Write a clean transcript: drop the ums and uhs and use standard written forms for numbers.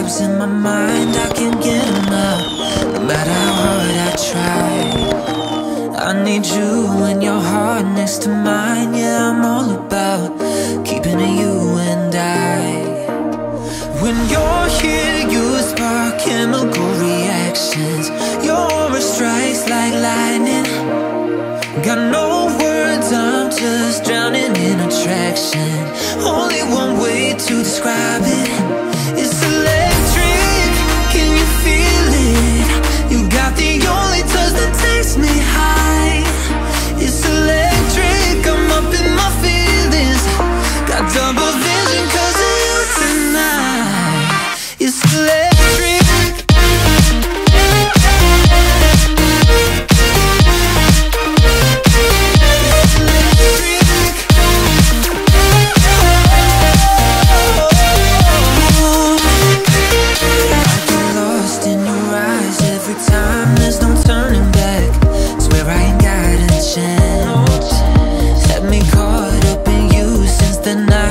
vibes in my mind, I can't get enough. No matter how hard I try, I need you and your heart next to mine. Yeah, I'm all about keeping it you and I. When you're here, you spark chemical reactions. Your aura strikes like lightning. Got no words, I'm just drowning in attraction. Only one way to describe it. It's electric, can you feel it? You got the only touch that takes me high. It's electric, I'm up in my feelings. Got double vision 'cause of you tonight. It's electric. The night